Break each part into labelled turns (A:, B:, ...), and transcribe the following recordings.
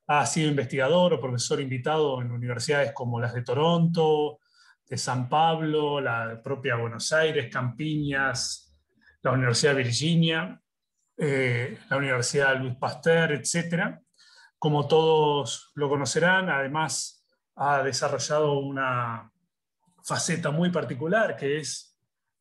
A: ha sido investigador o profesor invitado en universidades como las de Toronto, de San Pablo, la propia Buenos Aires, Campiñas, la Universidad de Virginia, la Universidad Luis Pasteur, etc. Como todos lo conocerán, además ha desarrollado una faceta muy particular, que es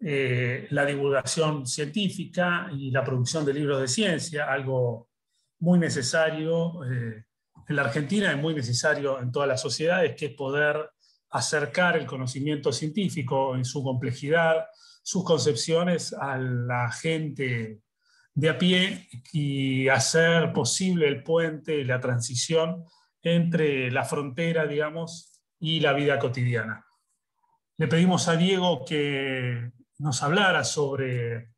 A: la divulgación científica y la producción de libros de ciencia, algo muy necesario en la Argentina y muy necesario en todas las sociedades, que es poder acercar el conocimiento científico en su complejidad, sus concepciones a la gente de a pie y hacer posible el puente, la transición entre la frontera, digamos, y la vida cotidiana. Le pedimos a Diego que nos hablara sobre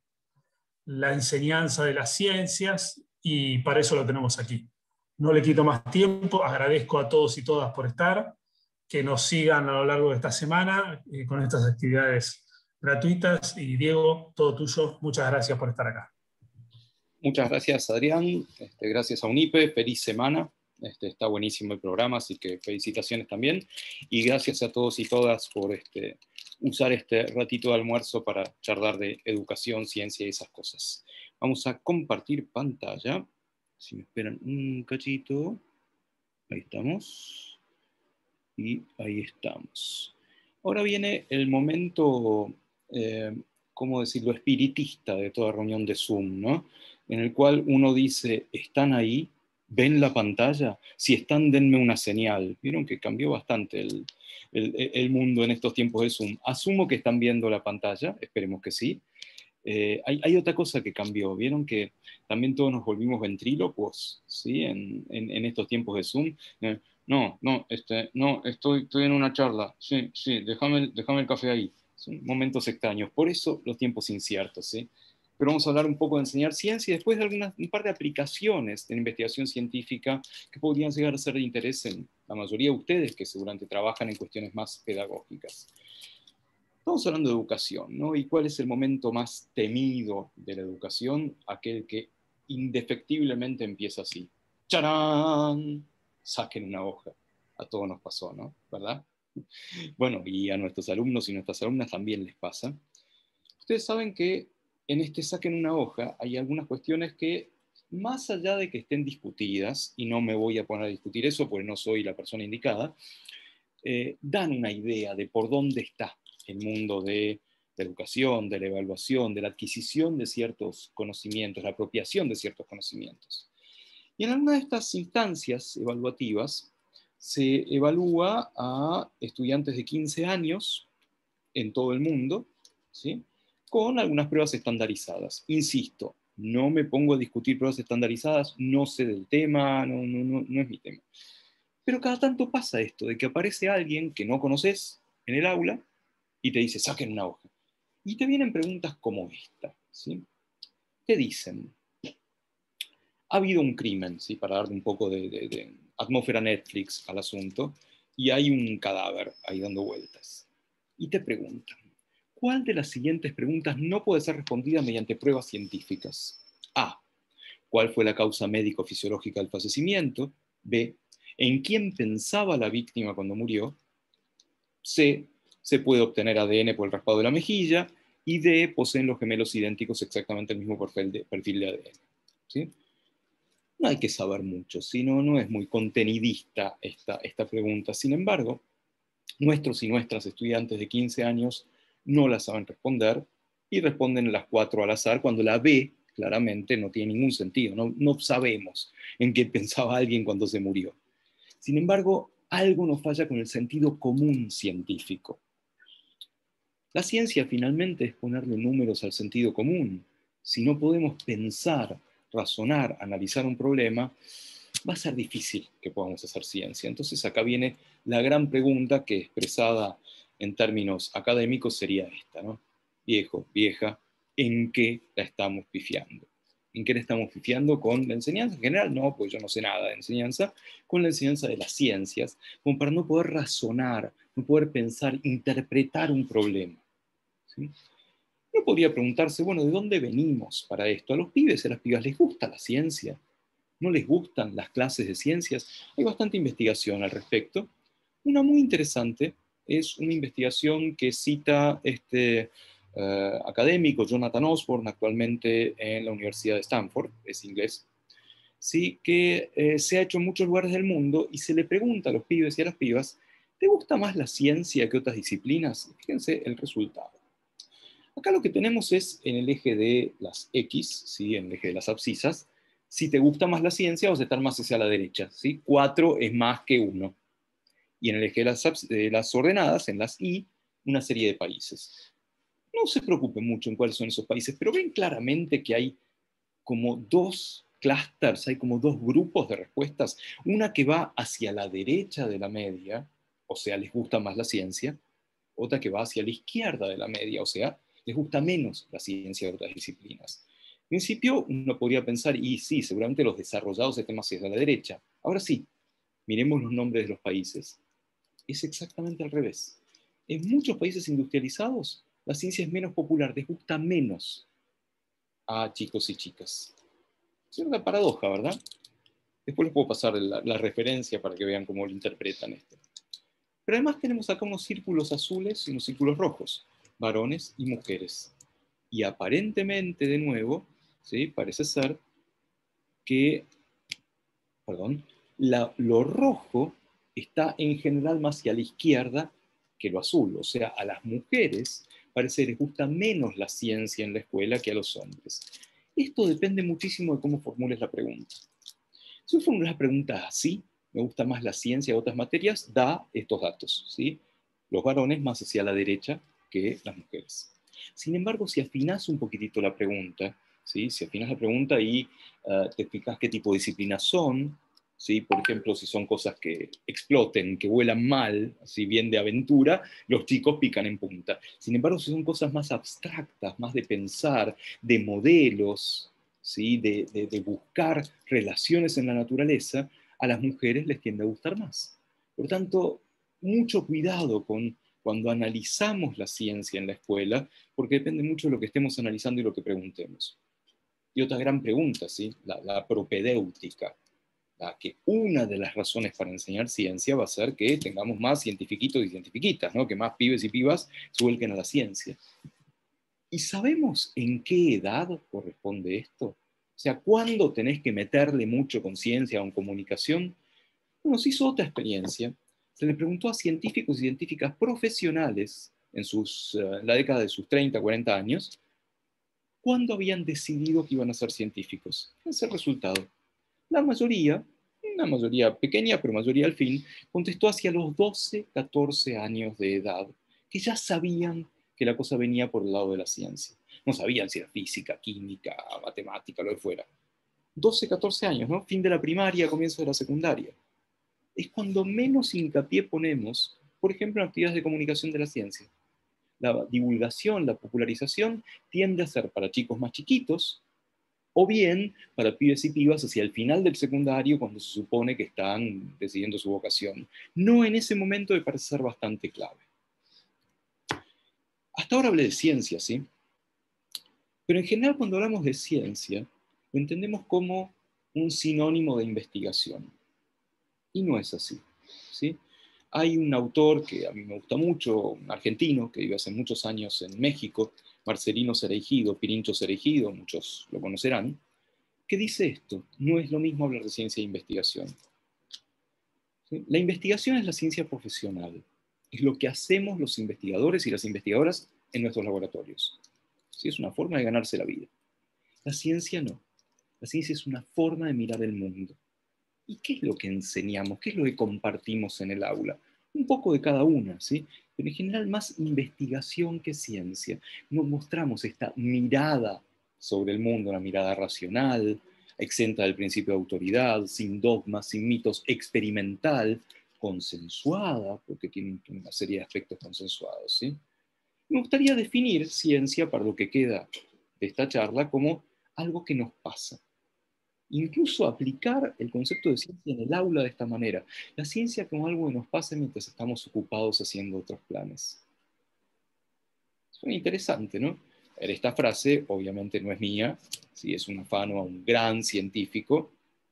A: la enseñanza de las ciencias y para eso lo tenemos aquí. No le quito más tiempo, agradezco a todos y todas por estar, que nos sigan a lo largo de esta semana con estas actividades gratuitas y Diego, todo tuyo, muchas gracias por estar acá.
B: Muchas gracias, Adrián, gracias a UNIPE, feliz semana. Está buenísimo el programa, así que felicitaciones también. Y gracias a todos y todas por usar este ratito de almuerzo para charlar de educación, ciencia y esas cosas. Vamos a compartir pantalla. Si me esperan un cachito. Ahí estamos. Y ahí estamos. Ahora viene el momento, ¿cómo decirlo?, espiritista de toda reunión de Zoom, ¿no? En el cual uno dice, ¿están ahí? ¿Ven la pantalla? Si están, denme una señal. Vieron que cambió bastante el mundo en estos tiempos de Zoom. Asumo que están viendo la pantalla, esperemos que sí. Hay otra cosa que cambió. Vieron que también todos nos volvimos ventrílocos, ¿sí? En estos tiempos de Zoom. No, estoy en una charla. Sí, déjame el café ahí. Son momentos extraños. Por eso los tiempos inciertos, ¿sí? Pero vamos a hablar un poco de enseñar ciencia y después de un par de aplicaciones de investigación científica que podrían llegar a ser de interés en la mayoría de ustedes que seguramente trabajan en cuestiones más pedagógicas. Estamos hablando de educación, ¿no? ¿Y cuál es el momento más temido de la educación? Aquel que indefectiblemente empieza así. ¡Charán! Saquen una hoja. A todos nos pasó, ¿no? ¿Verdad? Bueno, y a nuestros alumnos y nuestras alumnas también les pasa. Ustedes saben que en saquen una hoja hay algunas cuestiones que, más allá de que estén discutidas, y no me voy a poner a discutir eso porque no soy la persona indicada, dan una idea de por dónde está el mundo de la educación, de la evaluación, de la adquisición de ciertos conocimientos, la apropiación de ciertos conocimientos. Y en alguna de estas instancias evaluativas se evalúa a estudiantes de 15 años en todo el mundo, ¿sí?, con algunas pruebas estandarizadas. Insisto, no me pongo a discutir pruebas estandarizadas, no sé del tema, no es mi tema. Pero cada tanto pasa esto, de que aparece alguien que no conoces en el aula y te dice, saquen una hoja. Y te vienen preguntas como esta, ¿sí? Te dicen, ha habido un crimen, ¿sí?, para darle un poco de atmósfera Netflix al asunto, y hay un cadáver ahí dando vueltas. Y te preguntan, ¿cuál de las siguientes preguntas no puede ser respondida mediante pruebas científicas? A. ¿Cuál fue la causa médico-fisiológica del fallecimiento? B. ¿En quién pensaba la víctima cuando murió? C. Se puede obtener ADN por el raspado de la mejilla. Y D. Poseen los gemelos idénticos exactamente el mismo perfil de ADN. ¿Sí? No hay que saber mucho, sino no es muy contenidista esta pregunta. Sin embargo, nuestros y nuestras estudiantes de 15 años no la saben responder y responden las 4 al azar cuando la B claramente no tiene ningún sentido. No sabemos en qué pensaba alguien cuando se murió. Sin embargo, algo nos falla con el sentido común científico. La ciencia finalmente es ponerle números al sentido común. Si no podemos pensar, razonar, analizar un problema, va a ser difícil que podamos hacer ciencia. Entonces acá viene la gran pregunta que, expresada en términos académicos, sería esta, ¿no? Viejo, vieja, ¿en qué la estamos pifiando? ¿En qué la estamos pifiando? ¿Con la enseñanza en general? No, pues yo no sé nada de enseñanza. Con la enseñanza de las ciencias, como para no poder razonar, no poder pensar, interpretar un problema, ¿sí? Uno podría preguntarse, bueno, ¿de dónde venimos para esto? A los pibes y a las pibas les gusta la ciencia. ¿No les gustan las clases de ciencias? Hay bastante investigación al respecto. Una muy interesante es una investigación que cita académico Jonathan Osborne, actualmente en la Universidad de Stanford, es inglés, ¿sí? Que se ha hecho en muchos lugares del mundo y se le pregunta a los pibes y a las pibas, ¿te gusta más la ciencia que otras disciplinas? Fíjense el resultado. Acá lo que tenemos es en el eje de las X, ¿sí? En el eje de las abscisas, si te gusta más la ciencia vas a estar más hacia la derecha, ¿sí? 4 es más que 1. Y en el eje de las ordenadas, en las Y, una serie de países. No se preocupen mucho en cuáles son esos países, pero ven claramente que hay como dos clústeres, hay como dos grupos de respuestas. Una que va hacia la derecha de la media, o sea, les gusta más la ciencia. Otra que va hacia la izquierda de la media, o sea, les gusta menos la ciencia de otras disciplinas. En principio, uno podría pensar, y sí, seguramente los desarrollados estén más hacia la derecha. Ahora sí, miremos los nombres de los países. Es exactamente al revés. En muchos países industrializados, la ciencia es menos popular, les gusta menos a chicos y chicas. Es una paradoja, ¿verdad? Después les puedo pasar la referencia para que vean cómo lo interpretan esto. Pero además tenemos acá unos círculos azules y unos círculos rojos, varones y mujeres. Y aparentemente, de nuevo, ¿sí? Parece ser que, perdón, lo rojo está en general más hacia la izquierda que lo azul. O sea, a las mujeres parece que les gusta menos la ciencia en la escuela que a los hombres. Esto depende muchísimo de cómo formules la pregunta. Si uno formula la pregunta así, me gusta más la ciencia o otras materias, da estos datos, ¿sí? Los varones más hacia la derecha que las mujeres. Sin embargo, si afinas un poquitito la pregunta, ¿sí? Si afinas la pregunta y te fijas qué tipo de disciplinas son, ¿sí? Por ejemplo, si son cosas que exploten, que vuelan mal, si bien de aventura, los chicos pican en punta. Sin embargo, si son cosas más abstractas, más de pensar, de modelos, ¿sí? de buscar relaciones en la naturaleza, a las mujeres les tiende a gustar más. Por tanto, mucho cuidado con cuando analizamos la ciencia en la escuela, porque depende mucho de lo que estemos analizando y lo que preguntemos. Y otra gran pregunta, ¿sí? La propedéutica, que una de las razones para enseñar ciencia va a ser que tengamos más cientifiquitos y cientifiquitas, ¿no? Que más pibes y pibas se vuelquen a la ciencia. ¿Y sabemos en qué edad corresponde esto? O sea, ¿cuándo tenés que meterle mucho con ciencia o en comunicación? Bueno, se hizo otra experiencia. Se le preguntó a científicos y científicas profesionales en la década de sus 30, 40 años, ¿cuándo habían decidido que iban a ser científicos? Ese es el resultado. La mayoría, una mayoría pequeña, pero mayoría al fin, contestó hacia los 12, 14 años de edad, que ya sabían que la cosa venía por el lado de la ciencia. No sabían si era física, química, matemática, lo que fuera. 12, 14 años, ¿no? Fin de la primaria, comienzo de la secundaria. Es cuando menos hincapié ponemos, por ejemplo, en actividades de comunicación de la ciencia. La divulgación, la popularización tiende a ser para chicos más chiquitos, o bien para pibes y pibas hacia el final del secundario, cuando se supone que están decidiendo su vocación. No en ese momento me parece ser bastante clave. Hasta ahora hablé de ciencia, ¿sí? Pero en general cuando hablamos de ciencia, lo entendemos como un sinónimo de investigación. Y no es así, ¿sí? Hay un autor que a mí me gusta mucho, un argentino que vive hace muchos años en México, Marcelino Cereijido, Pirincho Cereijido, muchos lo conocerán, que dice esto: no es lo mismo hablar de ciencia e investigación. ¿Sí? La investigación es la ciencia profesional, es lo que hacemos los investigadores y las investigadoras en nuestros laboratorios. ¿Sí? Es una forma de ganarse la vida. La ciencia no. La ciencia es una forma de mirar el mundo. ¿Y qué es lo que enseñamos? ¿Qué es lo que compartimos en el aula? Un poco de cada una, ¿sí? Pero en general más investigación que ciencia. Nos mostramos esta mirada sobre el mundo, una mirada racional, exenta del principio de autoridad, sin dogmas, sin mitos, experimental, consensuada, porque tiene una serie de aspectos consensuados, ¿sí? Me gustaría definir ciencia, para lo que queda de esta charla, como algo que nos pasa. Incluso aplicar el concepto de ciencia en el aula de esta manera. La ciencia como algo que nos pasa mientras estamos ocupados haciendo otros planes. Suena interesante, ¿no? Esta frase obviamente no es mía, ¿sí? Es un afano a un gran científico,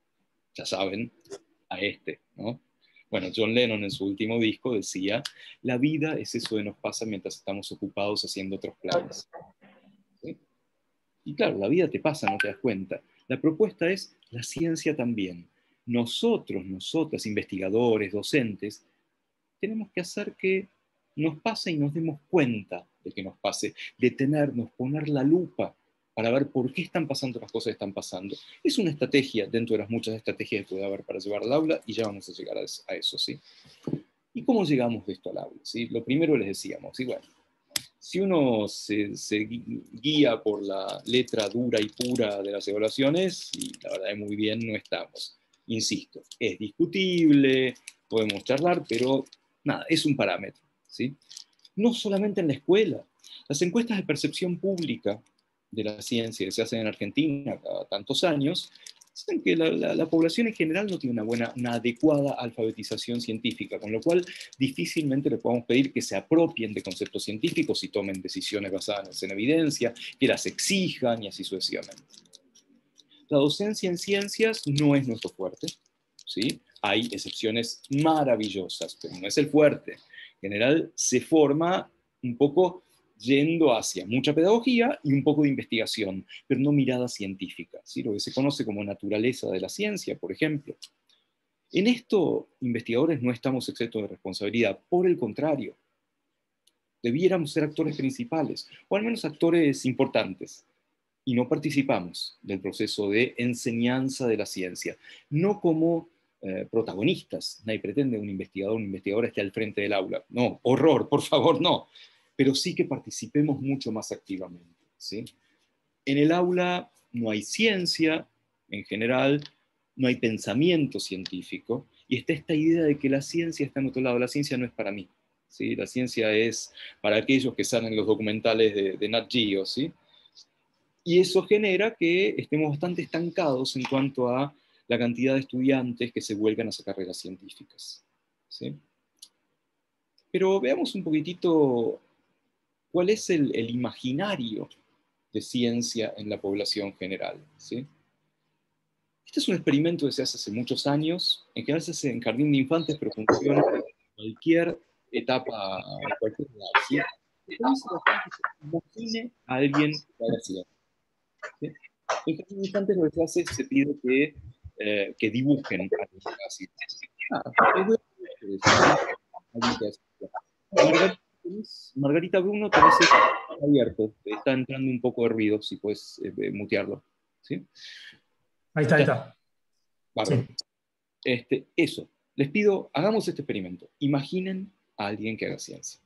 B: ya saben, a este, ¿no? Bueno, John Lennon en su último disco decía, la vida es eso que nos pasa mientras estamos ocupados haciendo otros planes. ¿Sí? Y claro, la vida te pasa, no te das cuenta. La propuesta es la ciencia también. Nosotros, nosotras, investigadores, docentes, tenemos que hacer que nos pase y nos demos cuenta de que nos pase, detenernos, poner la lupa para ver por qué están pasando las cosas que están pasando. Es una estrategia dentro de las muchas estrategias que puede haber para llevar al aula y ya vamos a llegar a eso, ¿sí? ¿Y cómo llegamos de esto al aula? ¿Sí? Lo primero les decíamos, ¿sí? Bueno, si uno se guía por la letra dura y pura de las evaluaciones, y la verdad es muy bien, no estamos. Insisto, es discutible, podemos charlar, pero nada, es un parámetro, ¿sí? No solamente en la escuela. Las encuestas de percepción pública de la ciencia que se hacen en Argentina cada tantos años, dicen que la población en general no tiene una adecuada alfabetización científica, con lo cual difícilmente le podemos pedir que se apropien de conceptos científicos y tomen decisiones basadas en evidencia, que las exijan y así sucesivamente. La docencia en ciencias no es nuestro fuerte, ¿sí? Hay excepciones maravillosas, pero no es el fuerte. En general se forma un poco yendo hacia mucha pedagogía y un poco de investigación, pero no mirada científica, ¿sí? Lo que se conoce como naturaleza de la ciencia, por ejemplo. En esto, investigadores no estamos exentos de responsabilidad, por el contrario, debiéramos ser actores principales, o al menos actores importantes, y no participamos del proceso de enseñanza de la ciencia, no como protagonistas. Nadie pretende un investigador o una investigadora esté al frente del aula. No, horror, por favor, no. Pero sí que participemos mucho más activamente, ¿sí? En el aula no hay ciencia, en general, no hay pensamiento científico, y está esta idea de que la ciencia está en otro lado. La ciencia no es para mí, ¿sí? La ciencia es para aquellos que salen en los documentales de Nat Geo, ¿sí? Y eso genera que estemos bastante estancados en cuanto a la cantidad de estudiantes que se vuelcan a hacer carreras científicas, ¿sí? Pero veamos un poquitito cuál es el imaginario de ciencia en la población general, ¿sí? Este es un experimento que se hace hace muchos años, en general se hace en jardín de infantes, pero funciona en cualquier etapa, en cualquier edad, ¿sí? Entonces la gente se imagine a alguien que haga ciencia, ¿sí? En jardín de infantes lo que se hace es se pide que dibujen a alguien que haga ciencia. Les voy a pedir ustedes, alguien que haga ciencia. Margarita Bruno, tenés el abierto, está entrando un poco de ruido, si puedes mutearlo, ¿sí?
A: Ahí está, ahí
B: Ya,
A: está.
B: bárbaro.
A: Sí.
B: Eso, les pido, hagamos este experimento. Imaginen a alguien que haga ciencia.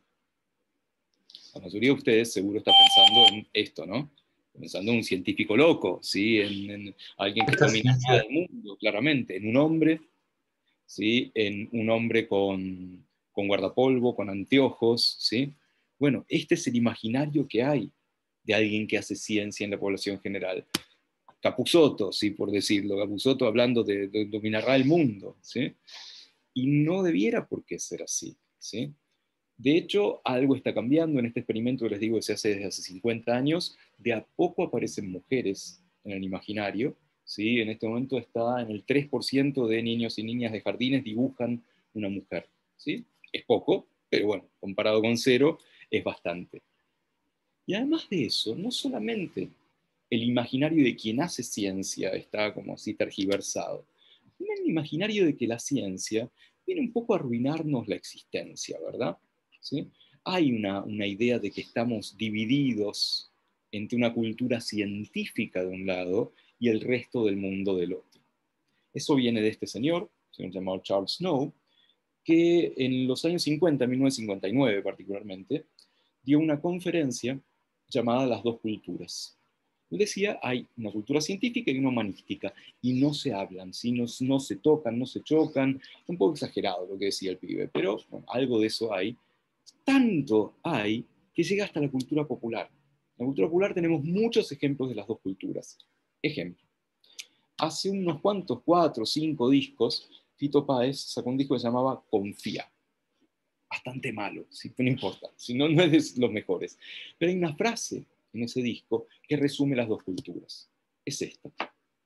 B: La mayoría de ustedes seguro está pensando en esto, ¿no? Pensando en un científico loco, ¿sí? En alguien que dominaría el mundo, claramente. En un hombre, ¿sí? En un hombre con guardapolvo, con anteojos, ¿sí? Bueno, este es el imaginario que hay de alguien que hace ciencia en la población general. Capusotto, sí, por decirlo, Capusotto hablando de dominar el mundo, ¿sí? Y no debiera por qué ser así, ¿sí? De hecho, algo está cambiando en este experimento que les digo que se hace desde hace 50 años. De a poco aparecen mujeres en el imaginario, ¿sí? En este momento está en el 3% de niños y niñas de jardines dibujan una mujer, ¿sí? Es poco, pero bueno, comparado con cero, es bastante. Y además de eso, no solamente el imaginario de quien hace ciencia está como así tergiversado, sino el imaginario de que la ciencia viene un poco a arruinarnos la existencia, ¿verdad? ¿Sí? Hay una idea de que estamos divididos entre una cultura científica de un lado y el resto del mundo del otro. Eso viene de este señor llamado Charles Snow, que en los años 50, 1959 particularmente, dio una conferencia llamada Las dos culturas. Él decía, hay una cultura científica y una humanística, y no se hablan, ¿sí? No se tocan, no se chocan. Un poco exagerado lo que decía el pibe, pero bueno, algo de eso hay. Tanto hay que llega hasta la cultura popular. En la cultura popular tenemos muchos ejemplos de las dos culturas. Ejemplo, hace unos cuantos, 4 o 5 discos, Fito Páez sacó un disco que se llamaba Confía. Bastante malo, ¿sí? No importa, si no, no es de los mejores. Pero hay una frase en ese disco que resume las dos culturas. Es esta.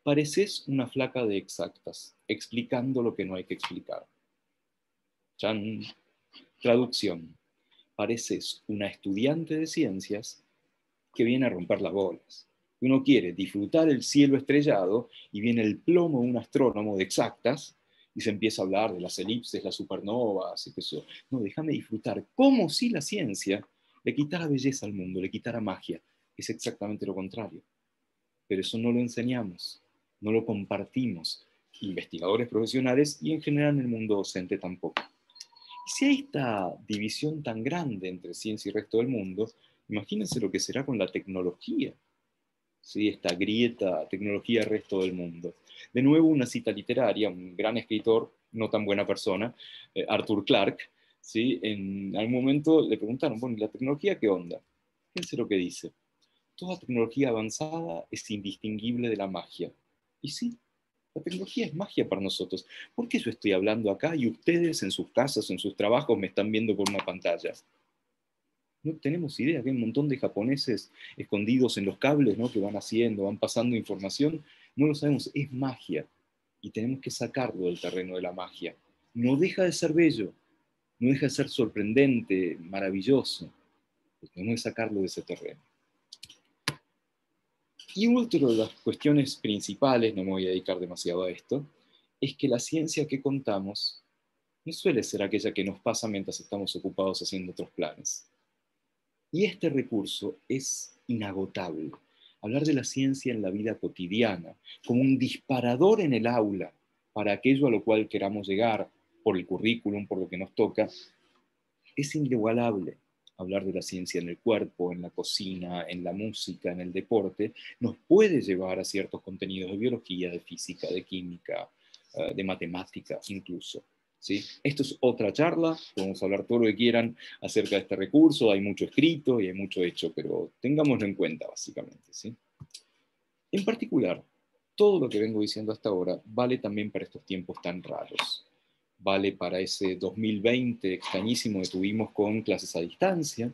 B: Pareces una flaca de exactas, explicando lo que no hay que explicar. Chan. Traducción. Pareces una estudiante de ciencias que viene a romper las bolas. Uno quiere disfrutar el cielo estrellado y viene el plomo de un astrónomo de exactas y se empieza a hablar de las elipses, las supernovas, y que eso. No, déjame disfrutar, como si la ciencia le quitara belleza al mundo, le quitara magia. Es exactamente lo contrario. Pero eso no lo enseñamos, no lo compartimos, investigadores profesionales y en general en el mundo docente tampoco. Y si hay esta división tan grande entre ciencia y el resto del mundo, imagínense lo que será con la tecnología. ¿Sí? Esta grieta, tecnología, resto del mundo. De nuevo, una cita literaria, un gran escritor, no tan buena persona, Arthur Clarke, ¿sí? En algún momento le preguntaron, bueno, ¿y la tecnología qué onda? Fíjense lo que dice. Toda tecnología avanzada es indistinguible de la magia. Y sí, la tecnología es magia para nosotros. ¿Por qué yo estoy hablando acá y ustedes en sus casas, en sus trabajos, me están viendo por una pantalla? No tenemos idea, que hay un montón de japoneses escondidos en los cables, ¿no? Que van haciendo, van pasando información. No lo sabemos, es magia. Y tenemos que sacarlo del terreno de la magia. No deja de ser bello, no deja de ser sorprendente, maravilloso. Pero tenemos que sacarlo de ese terreno. Y otra de las cuestiones principales, no me voy a dedicar demasiado a esto, es que la ciencia que contamos no suele ser aquella que nos pasa mientras estamos ocupados haciendo otros planes. Y este recurso es inagotable. Hablar de la ciencia en la vida cotidiana, como un disparador en el aula para aquello a lo cual queramos llegar, por el currículum, por lo que nos toca, es inigualable. Hablar de la ciencia en el cuerpo, en la cocina, en la música, en el deporte, nos puede llevar a ciertos contenidos de biología, de física, de química, de matemática incluso. ¿Sí? Esto es otra charla, podemos hablar todo lo que quieran acerca de este recurso, hay mucho escrito y hay mucho hecho, pero tengámoslo en cuenta básicamente. ¿Sí? En particular, todo lo que vengo diciendo hasta ahora vale también para estos tiempos tan raros. Vale para ese 2020 extrañísimo que tuvimos con clases a distancia,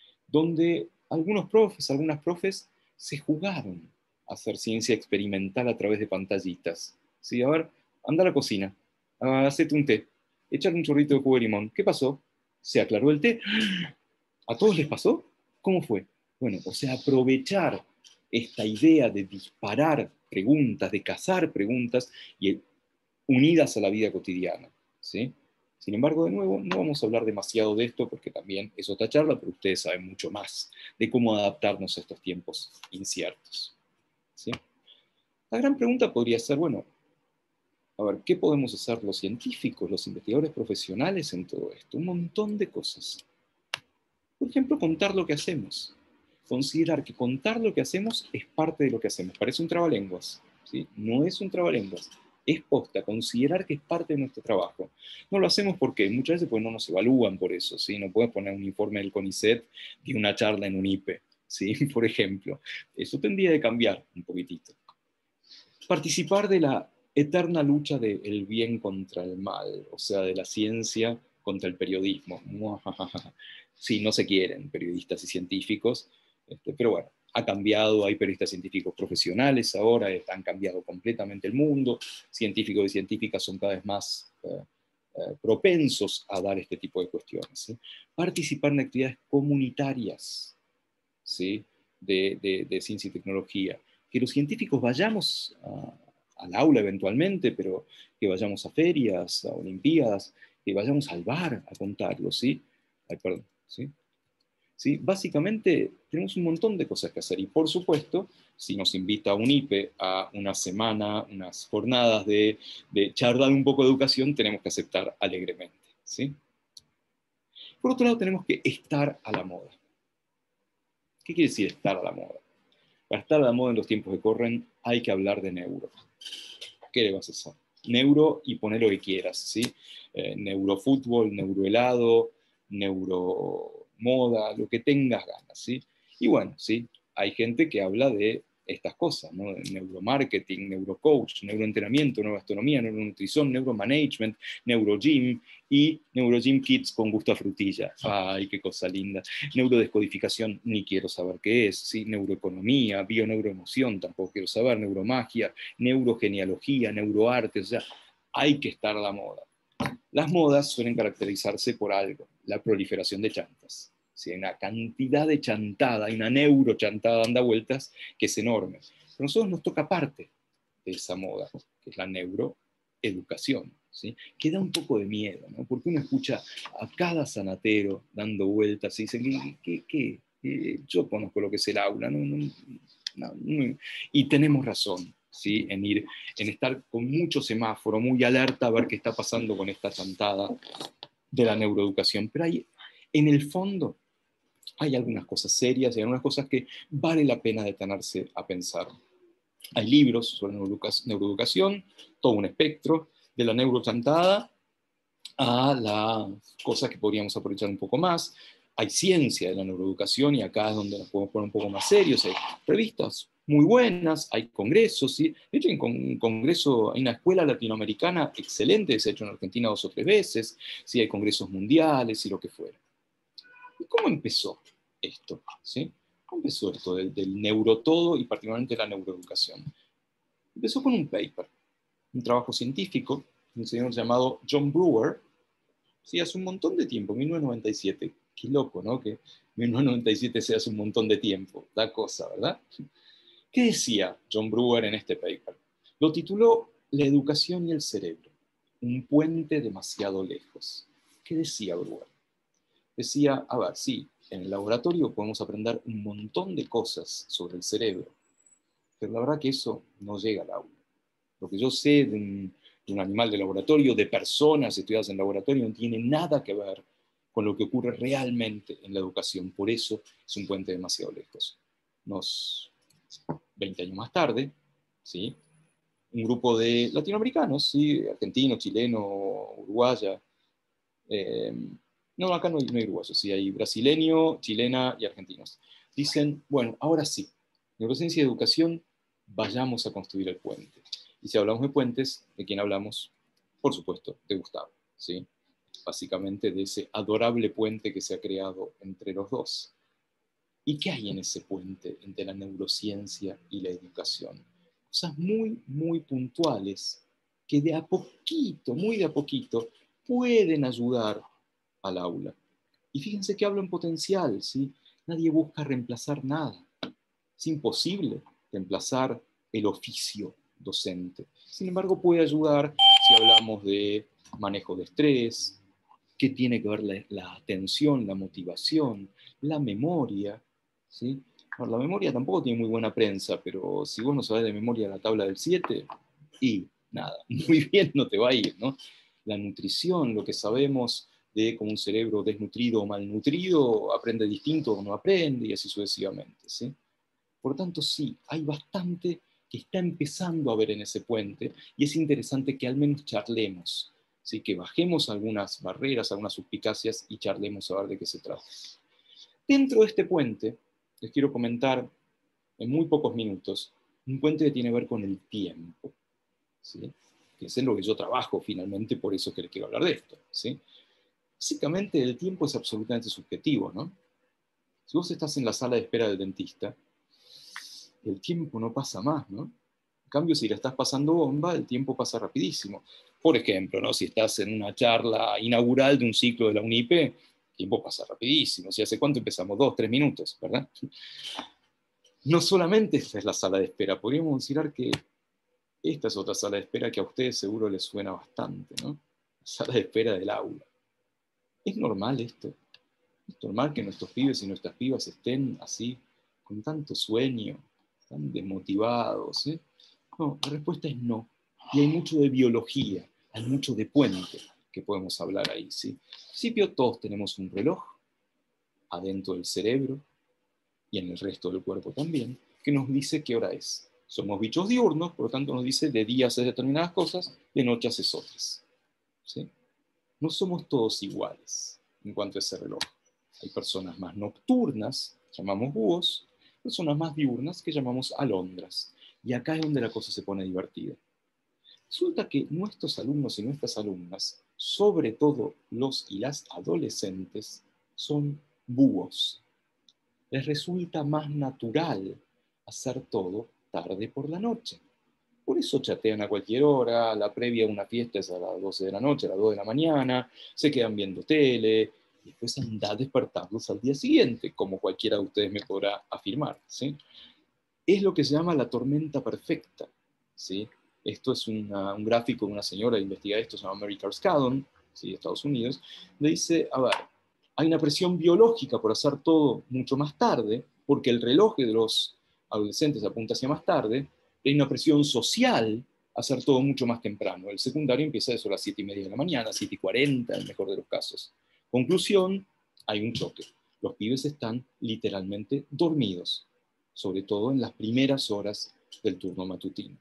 B: donde algunas profes se jugaron a hacer ciencia experimental a través de pantallitas. ¿Sí? A ver, anda a la cocina, hacete un té, echale un chorrito de jugo de limón. ¿Qué pasó? ¿Se aclaró el té? ¿A todos les pasó? ¿Cómo fue? Bueno, o sea, aprovechar esta idea de disparar preguntas, de cazar preguntas y unidas a la vida cotidiana. ¿Sí? Sin embargo, de nuevo, no vamos a hablar demasiado de esto porque también es otra charla, pero ustedes saben mucho más de cómo adaptarnos a estos tiempos inciertos. ¿Sí? La gran pregunta podría ser, bueno, a ver, ¿qué podemos hacer los científicos, los investigadores profesionales en todo esto? Un montón de cosas. Por ejemplo, contar lo que hacemos. Considerar que contar lo que hacemos es parte de lo que hacemos. Parece un trabalenguas, ¿sí? No es un trabalenguas. Es posta, considerar que es parte de nuestro trabajo. No lo hacemos porque muchas veces pues no nos evalúan por eso, ¿sí? No puedes poner un informe del CONICET de una charla en un IPE, ¿sí? Por ejemplo. Eso tendría de cambiar un poquitito. Participar de la eterna lucha del bien contra el mal, o sea, de la ciencia contra el periodismo. Sí, no se quieren periodistas y científicos, pero bueno, ha cambiado, hay periodistas científicos profesionales ahora, han cambiado completamente el mundo, científicos y científicas son cada vez más propensos a dar este tipo de cuestiones. ¿Sí? Participar en actividades comunitarias, ¿sí? de ciencia y tecnología, que los científicos vayamos al aula eventualmente, pero que vayamos a ferias, a olimpiadas, que vayamos al bar a contarlo, ¿sí? Ay, perdón, ¿sí? ¿Sí? Básicamente tenemos un montón de cosas que hacer y por supuesto, si nos invita a un IPE a una semana, unas jornadas de charlar un poco de educación, tenemos que aceptar alegremente, ¿sí? Por otro lado, tenemos que estar a la moda. ¿Qué quiere decir estar a la moda? Para estar a la moda en los tiempos que corren, hay que hablar de neuro. ¿Qué le vas a hacer? Neuro y poner lo que quieras, ¿sí? Neurofútbol, neurohelado, neuromoda, lo que tengas ganas, ¿sí? Y bueno, ¿sí? Hay gente que habla de estas cosas, ¿no? Neuromarketing, neurocoach, neuroentrenamiento, neuroastronomía, neuronutrición, neuromanagement, neurogym y neurogym kits con gusto a frutilla. ¡Ay, qué cosa linda! Neurodescodificación, ni quiero saber qué es, ¿sí? Neuroeconomía, bioneuroemoción, tampoco quiero saber, neuromagia, neurogenealogía, neuroarte, o sea, hay que estar a la moda. Las modas suelen caracterizarse por algo, la proliferación de chantas. ¿Sí? Hay una cantidad de chantada, hay una neurochantada dando vueltas que es enorme. Pero a nosotros nos toca parte de esa moda, que es la neuroeducación, ¿sí? Que da un poco de miedo, ¿no? Porque uno escucha a cada sanatero dando vueltas y dice, ¿qué? Yo conozco lo que es el aula, no. Y tenemos razón, ¿sí? En estar con mucho semáforo, muy alerta a ver qué está pasando con esta chantada de la neuroeducación. Pero en el fondo hay algunas cosas serias y algunas cosas que vale la pena detenerse a pensar. Hay libros sobre neuroeducación, todo un espectro, de la neurochantada a las cosas que podríamos aprovechar un poco más. Hay ciencia de la neuroeducación y acá es donde nos podemos poner un poco más serios. Hay revistas muy buenas, hay congresos. ¿Sí? De hecho, un congreso, hay una escuela latinoamericana excelente, se ha hecho en Argentina 2 o 3 veces. ¿Sí? Hay congresos mundiales y lo que fuera. ¿Y cómo empezó esto? ¿Sí? ¿Cómo empezó esto del neurotodo y particularmente la neuroeducación? Empezó con un paper, un trabajo científico, un señor llamado John Brewer, sí, hace un montón de tiempo, 1997. Qué loco, ¿no? Que 1997 sea hace un montón de tiempo, da cosa, ¿verdad? ¿Qué decía John Brewer en este paper? Lo tituló La educación y el cerebro, un puente demasiado lejos. ¿Qué decía Brewer? Decía, a ver, sí, en el laboratorio podemos aprender un montón de cosas sobre el cerebro, pero la verdad que eso no llega al aula. Lo que yo sé de un animal de laboratorio, de personas estudiadas en laboratorio, no tiene nada que ver con lo que ocurre realmente en la educación. Por eso es un puente demasiado lejos. Unos 20 años más tarde, ¿sí? Un grupo de latinoamericanos, ¿sí? Argentino, chileno, uruguaya. No, acá no hay uruguayos, sí, hay brasileño, chilena y argentinos. Dicen, bueno, ahora sí, neurociencia y educación, vayamos a construir el puente. Y si hablamos de puentes, ¿de quién hablamos? Por supuesto, de Gustavo, ¿sí? Básicamente de ese adorable puente que se ha creado entre los dos. ¿Y qué hay en ese puente entre la neurociencia y la educación? Cosas muy, muy puntuales que de a poquito, muy de a poquito, pueden ayudar al aula. Y fíjense que hablo en potencial, ¿sí? Nadie busca reemplazar nada. Es imposible reemplazar el oficio docente. Sin embargo, puede ayudar si hablamos de manejo de estrés, qué tiene que ver la atención, la motivación, la memoria, ¿sí? Bueno, la memoria tampoco tiene muy buena prensa, pero si vos no sabés de memoria la tabla del 7, y nada, muy bien no te va a ir, ¿no? La nutrición, lo que sabemos de cómo un cerebro desnutrido o malnutrido aprende distinto o no aprende, y así sucesivamente, ¿sí? Por tanto, sí, hay bastante que está empezando a ver en ese puente, y es interesante que al menos charlemos, ¿sí? Que bajemos algunas barreras, algunas suspicacias y charlemos a ver de qué se trata. Dentro de este puente, les quiero comentar en muy pocos minutos, un puente que tiene que ver con el tiempo, ¿sí? Que es en lo que yo trabajo finalmente, por eso que les quiero hablar de esto, ¿sí? Básicamente el tiempo es absolutamente subjetivo, ¿no? Si vos estás en la sala de espera del dentista, el tiempo no pasa más, ¿no? En cambio, si la estás pasando bomba, el tiempo pasa rapidísimo. Por ejemplo, ¿no? Si estás en una charla inaugural de un ciclo de la UNIP, el tiempo pasa rapidísimo. ¿Sí? ¿Hace cuánto empezamos? 2, 3 minutos, ¿verdad? No solamente esta es la sala de espera, podríamos considerar que esta es otra sala de espera que a ustedes seguro les suena bastante, ¿no? La sala de espera del aula. ¿Es normal esto? ¿Es normal que nuestros pibes y nuestras pibas estén así, con tanto sueño, tan desmotivados? ¿Eh? No, la respuesta es no. Y hay mucho de biología, hay mucho de puente que podemos hablar ahí, ¿sí? En principio todos tenemos un reloj adentro del cerebro y en el resto del cuerpo también, que nos dice qué hora es. Somos bichos diurnos, por lo tanto nos dice de día haces determinadas cosas, de noche haces otras, ¿sí? No somos todos iguales en cuanto a ese reloj. Hay personas más nocturnas, llamamos búhos, personas más diurnas que llamamos alondras. Y acá es donde la cosa se pone divertida. Resulta que nuestros alumnos y nuestras alumnas, sobre todo los y las adolescentes, son búhos. Les resulta más natural hacer todo tarde por la noche. Por eso chatean a cualquier hora, la previa de una fiesta es a las 12 de la noche, a las 2 de la mañana, se quedan viendo tele, y después anda a despertarlos al día siguiente, como cualquiera de ustedes me podrá afirmar, ¿sí? Es lo que se llama la tormenta perfecta, ¿sí? Esto es un gráfico de una señora que investiga esto, se llama Mary Carskadon, ¿sí? De Estados Unidos, le dice, a ver, hay una presión biológica por hacer todo mucho más tarde, porque el reloj de los adolescentes apunta hacia más tarde, hay una presión social a hacer todo mucho más temprano. El secundario empieza eso a las 7:30 de la mañana, 7:40 en el mejor de los casos. Conclusión, hay un choque. Los pibes están literalmente dormidos, sobre todo en las primeras horas del turno matutino.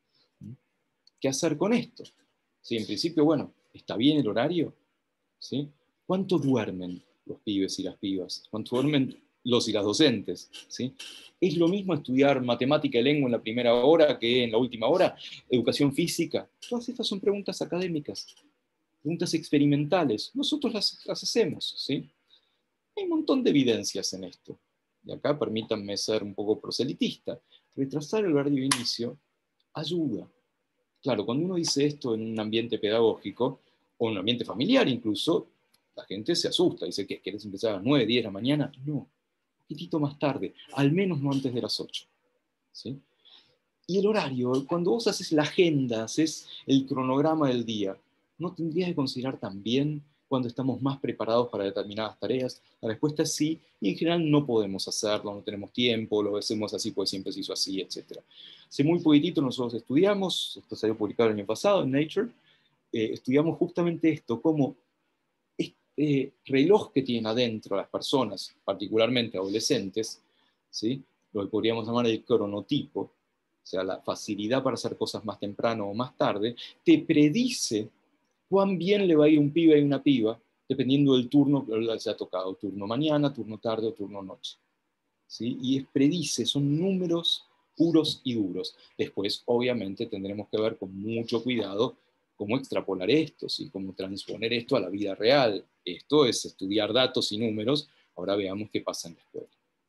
B: ¿Qué hacer con esto? Sí, en principio, bueno, ¿está bien el horario? ¿Sí? ¿Cuánto duermen los pibes y las pibas? ¿Cuánto duermen los y las docentes? ¿Sí? ¿Es lo mismo estudiar matemática y lengua en la primera hora que en la última hora? ¿Educación física? Todas estas son preguntas académicas, preguntas experimentales. Nosotros las hacemos, ¿sí? Hay un montón de evidencias en esto. Y acá permítanme ser un poco proselitista. Retrasar el horario de inicio ayuda. Claro, cuando uno dice esto en un ambiente pedagógico, o en un ambiente familiar incluso, la gente se asusta, dice que querés empezar a las 9, 10 de la mañana. No, un poquitito más tarde, al menos no antes de las 8. ¿Sí? Y el horario, cuando vos haces la agenda, haces el cronograma del día, ¿no tendrías que considerar también cuando estamos más preparados para determinadas tareas? La respuesta es sí, y en general no podemos hacerlo, no tenemos tiempo, lo hacemos así porque siempre se hizo así, etc. Hace muy poquitito nosotros estudiamos, esto salió publicado el año pasado en Nature, estudiamos justamente esto, cómo este reloj que tienen adentro las personas, particularmente adolescentes, ¿sí? Lo que podríamos llamar el cronotipo, o sea, la facilidad para hacer cosas más temprano o más tarde, te predice cuán bien le va a ir un pibe y una piba, dependiendo del turno que les haya tocado, turno mañana, turno tarde o turno noche. ¿Sí? Y predice, son números puros y duros. Después, obviamente, tendremos que ver con mucho cuidado cómo extrapolar esto, ¿sí? Cómo transponer esto a la vida real. Esto es estudiar datos y números. Ahora veamos qué pasa en la escuela.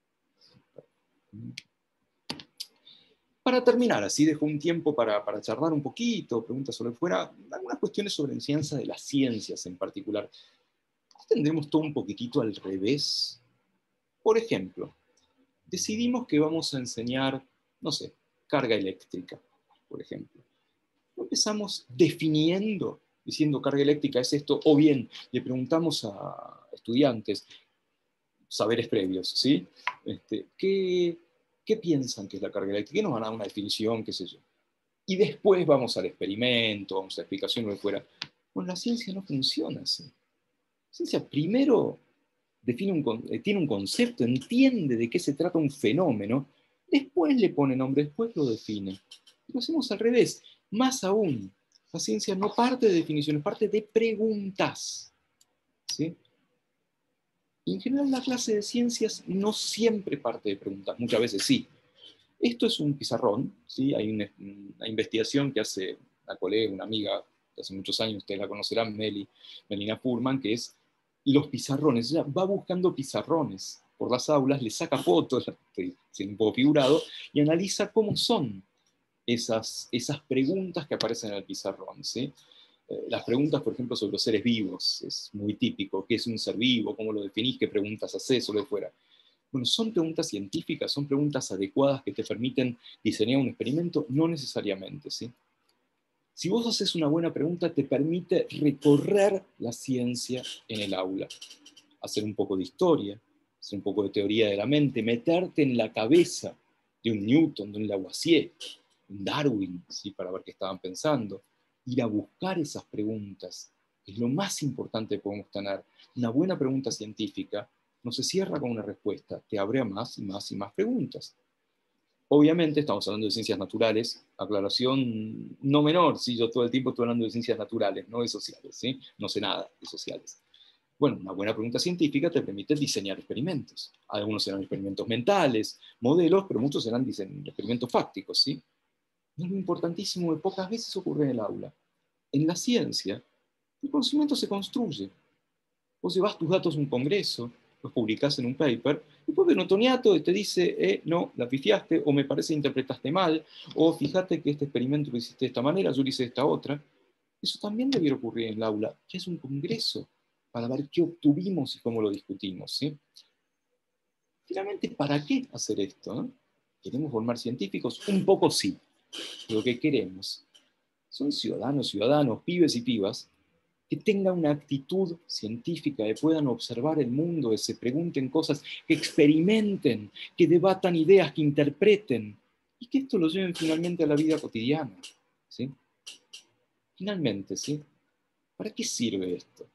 B: Para terminar, así dejo un tiempo para charlar un poquito, preguntas sobre fuera, algunas cuestiones sobre enseñanza de las ciencias en particular. Tendremos todo un poquitito al revés. Por ejemplo, decidimos que vamos a enseñar, no sé, carga eléctrica, por ejemplo. Empezamos definiendo, diciendo carga eléctrica es esto, o bien le preguntamos a estudiantes, saberes previos, ¿sí? ¿Qué piensan que es la carga eléctrica? ¿Qué nos van a dar una definición, qué sé yo? Y después vamos al experimento, vamos a la explicación, lo que fuera. Bueno, la ciencia no funciona así. La ciencia primero tiene un concepto, entiende de qué se trata un fenómeno, después le pone nombre, después lo define. Lo hacemos al revés. Más aún, la ciencia no parte de definiciones, parte de preguntas. ¿Sí? Y en general la clase de ciencias no siempre parte de preguntas, muchas veces sí. Esto es un pizarrón, ¿sí? Hay una investigación que hace una colega, una amiga de hace muchos años, ustedes la conocerán, Melina Furman, que es los pizarrones. Ella va buscando pizarrones por las aulas, le saca fotos, estoy siendo un poco figurado, y analiza cómo son esas preguntas que aparecen en el pizarrón. ¿Sí? Las preguntas, por ejemplo, sobre los seres vivos, es muy típico. ¿Qué es un ser vivo? ¿Cómo lo definís? ¿Qué preguntas haces? O lo de fuera. Bueno, ¿son preguntas científicas? ¿Son preguntas adecuadas que te permiten diseñar un experimento? No necesariamente, ¿sí? Si vos haces una buena pregunta, te permite recorrer la ciencia en el aula, hacer un poco de historia, hacer un poco de teoría de la mente, meterte en la cabeza de un Newton, de un Lavoisier, un Darwin, ¿sí? Para ver qué estaban pensando, ir a buscar esas preguntas, es lo más importante que podemos tener. Una buena pregunta científica no se cierra con una respuesta, te abre a más y más y más preguntas. Obviamente estamos hablando de ciencias naturales, aclaración no menor, si yo todo el tiempo estoy hablando de ciencias naturales, no de sociales, ¿sí? No sé nada de sociales. Bueno, una buena pregunta científica te permite diseñar experimentos. Algunos serán experimentos mentales, modelos, pero muchos serán experimentos fácticos, ¿sí? Es algo importantísimo que pocas veces ocurre en el aula. En la ciencia, el conocimiento se construye. Vos llevas tus datos a un congreso, los publicás en un paper, y después de Otoniato te dice, no, la pifiaste, o me parece que interpretaste mal, o fíjate que este experimento lo hiciste de esta manera, yo lo hice de esta otra. Eso también debiera ocurrir en el aula, que es un congreso, para ver qué obtuvimos y cómo lo discutimos, ¿sí? Finalmente, ¿para qué hacer esto? ¿No? ¿Queremos formar científicos? Un poco sí. Lo que queremos son ciudadanos, pibes y pibas, que tengan una actitud científica, que puedan observar el mundo, que se pregunten cosas, que experimenten, que debatan ideas, que interpreten, y que esto lo lleven finalmente a la vida cotidiana, ¿sí? Finalmente, ¿sí? ¿Para qué sirve esto?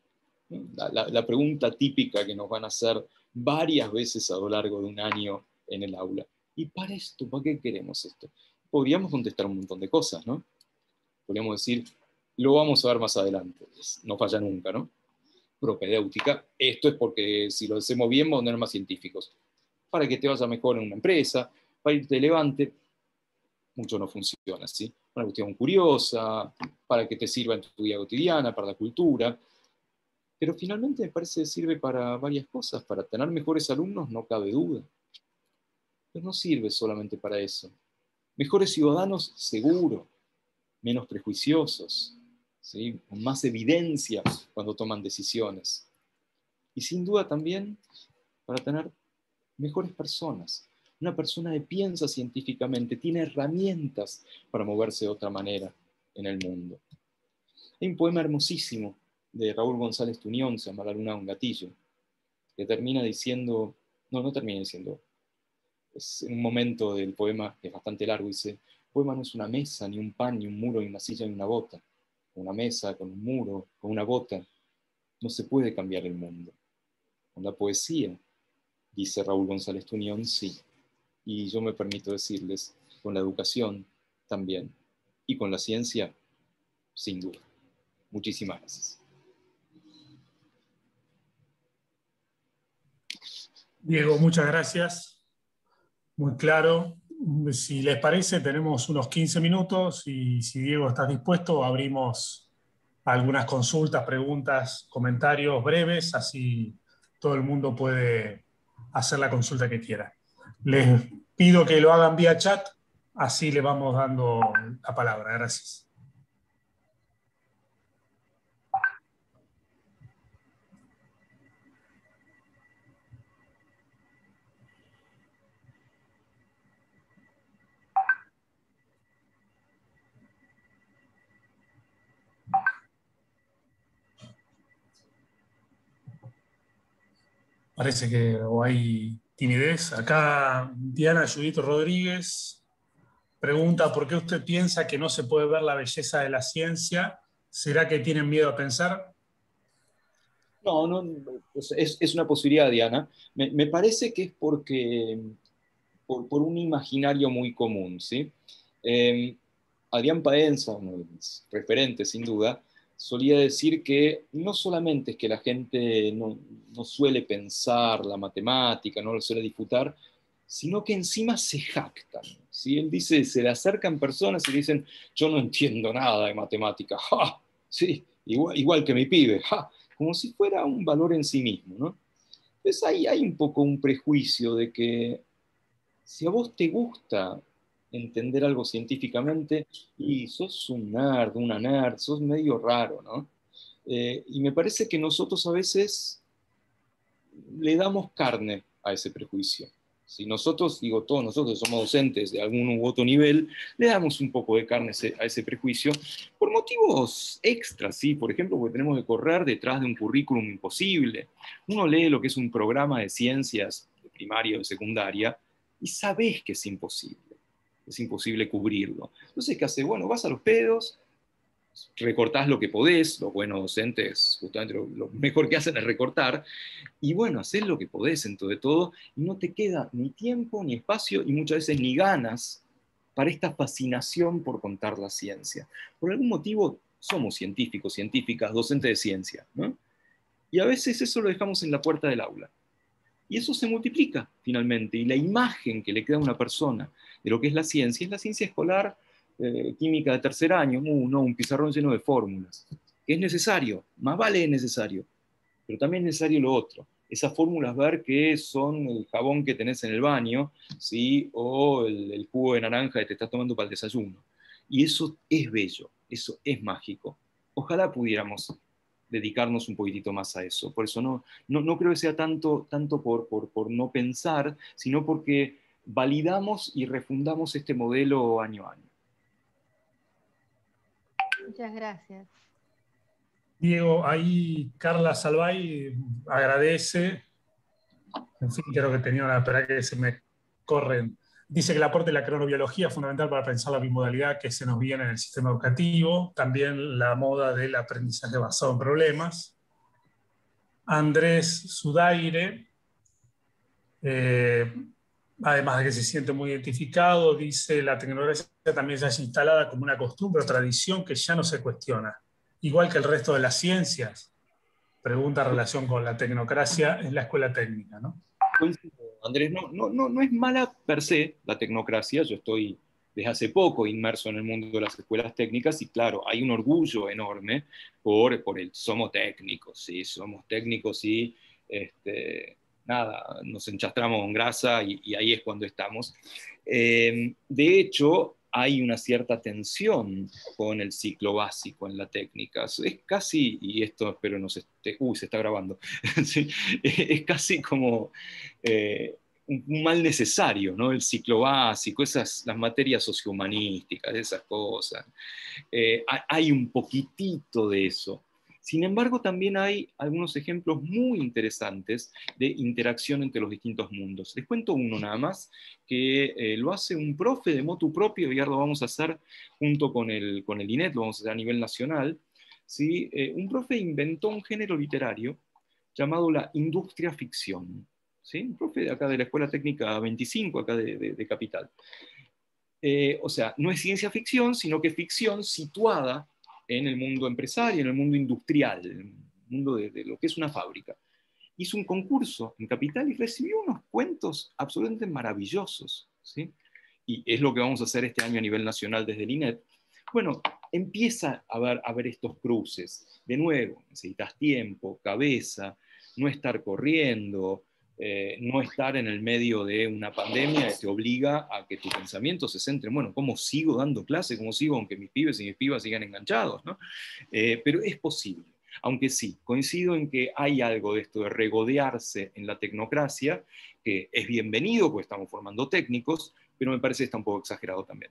B: La pregunta típica que nos van a hacer varias veces a lo largo de un año en el aula. ¿Y para esto? ¿Para qué queremos esto? Podríamos contestar un montón de cosas, ¿no? Podríamos decir, lo vamos a ver más adelante. No falla nunca, ¿no? Propedéutica, esto es porque si lo hacemos bien vamos a tener más científicos. Para que te vaya mejor en una empresa, para irte de levante, mucho no funciona, ¿sí? Una cuestión curiosa, para que te sirva en tu vida cotidiana, para la cultura. Pero finalmente me parece que sirve para varias cosas. Para tener mejores alumnos no cabe duda. Pero no sirve solamente para eso. Mejores ciudadanos, seguro. Menos prejuiciosos, ¿sí? Con más evidencia cuando toman decisiones. Y sin duda también para tener mejores personas. Una persona que piensa científicamente, tiene herramientas para moverse de otra manera en el mundo. Hay un poema hermosísimo de Raúl González Tuñón, se llama La luna de un gatillo, que termina diciendo, no termina diciendo, es un momento del poema que es bastante largo, dice, el poema no es una mesa, ni un pan, ni un muro, ni una silla, ni una bota. Con una mesa, con un muro, con una bota, no se puede cambiar el mundo. Con la poesía, dice Raúl González Tuñón, sí. Y yo me permito decirles, con la educación también. Y con la ciencia, sin duda. Muchísimas gracias.
A: Diego, muchas gracias. Muy claro. Si les parece, tenemos unos 15 minutos y si Diego estás dispuesto, abrimos algunas consultas, preguntas, comentarios breves, así todo el mundo puede hacer la consulta que quiera. Les pido que lo hagan vía chat, así le vamos dando la palabra. Gracias. Parece que o hay timidez. Acá Diana Judith Rodríguez pregunta, ¿por qué usted piensa que no se puede ver la belleza de la ciencia? ¿Será que tienen miedo a pensar?
B: No, es una posibilidad, Diana. Me parece que es porque, por un imaginario muy común, ¿sí? Adrián Paenza, uno de mis referentes sin duda, solía decir que no solamente es que la gente no suele pensar la matemática, no lo suele disfrutar, sino que encima se jactan. ¿Sí? Él dice, se le acercan personas y dicen, yo no entiendo nada de matemática, ¡ja! Sí, igual que mi pibe, ¡ja! Como si fuera un valor en sí mismo, ¿no? Entonces hay un poco un prejuicio de que si a vos te gusta entender algo científicamente, y sos un nerd, una nerd, sos medio raro, ¿no? Y me parece que nosotros a veces le damos carne a ese prejuicio. Si nosotros, digo todos nosotros somos docentes de algún u otro nivel, le damos un poco de carne a ese prejuicio por motivos extras, ¿sí? Por ejemplo, porque tenemos que correr detrás de un currículum imposible. Uno lee lo que es un programa de ciencias de primaria o de secundaria y sabés que es imposible cubrirlo. Entonces, ¿qué haces? Bueno, vas a los pedos, recortás lo que podés, los buenos docentes justamente lo mejor que hacen es recortar, y bueno, haces lo que podés dentro de todo, y no te queda ni tiempo, ni espacio, y muchas veces ni ganas para esta fascinación por contar la ciencia. Por algún motivo somos científicos, científicas, docentes de ciencia, ¿no? Y a veces eso lo dejamos en la puerta del aula. Y eso se multiplica finalmente. Y la imagen que le queda a una persona de lo que es la ciencia escolar, química de tercer año, no, un pizarrón lleno de fórmulas. Es necesario, más vale es necesario, pero también es necesario lo otro. Esas fórmulas, ver qué son el jabón que tenés en el baño, ¿sí? O el jugo de naranja que te estás tomando para el desayuno. Y eso es bello, eso es mágico. Ojalá pudiéramos dedicarnos un poquitito más a eso. Por eso no creo que sea tanto por no pensar, sino porque validamos y refundamos este modelo año a año.
C: Muchas gracias.
A: Diego, ahí Carla Salvay agradece, en fin, creo que tenía una, espera que se me corren. Dice que el aporte de la cronobiología es fundamental para pensar la bimodalidad que se nos viene en el sistema educativo, también la moda del aprendizaje basado en problemas. Andrés Sudaire, además de que se siente muy identificado, dice la tecnología también ya es instalada como una costumbre o tradición que ya no se cuestiona, igual que el resto de las ciencias. Pregunta en relación con la tecnocracia en la escuela técnica, ¿no?
B: Coincido, Andrés, no es mala per se la tecnocracia. Yo estoy desde hace poco inmerso en el mundo de las escuelas técnicas y claro, hay un orgullo enorme por el somos técnicos, ¿sí? Somos técnicos y nada, nos enchastramos con grasa y ahí es cuando estamos. De hecho, hay una cierta tensión con el ciclo básico en la técnica. Es casi, y esto espero no se esté, se está grabando, sí, es casi como un mal necesario, ¿no? El ciclo básico, las materias sociohumanísticas, esas cosas. Hay un poquitito de eso. Sin embargo, también hay algunos ejemplos muy interesantes de interacción entre los distintos mundos. Les cuento uno nada más, que lo hace un profe de motu propio, y ahora lo vamos a hacer junto con el INET, lo vamos a hacer a nivel nacional. ¿Sí? Un profe inventó un género literario llamado la industria ficción. ¿Sí? Un profe de acá de la Escuela Técnica 25, acá de Capital. O sea, no es ciencia ficción, sino que ficción situada en el mundo empresario, en el mundo industrial, en el mundo de lo que es una fábrica. Hizo un concurso en Capital y recibió unos cuentos absolutamente maravillosos, ¿sí? Y es lo que vamos a hacer este año a nivel nacional desde el INET. Bueno, empieza a ver estos cruces. De nuevo, necesitas tiempo, cabeza, no estar corriendo, no estar en el medio de una pandemia que te obliga a que tu pensamiento se centre, bueno, ¿cómo sigo dando clase? ¿Cómo sigo aunque mis pibes y mis pibas sigan enganchados? ¿No? Pero es posible. Aunque sí, coincido en que hay algo de esto de regodearse en la tecnocracia, que es bienvenido, porque estamos formando técnicos, pero me parece que está un poco exagerado también.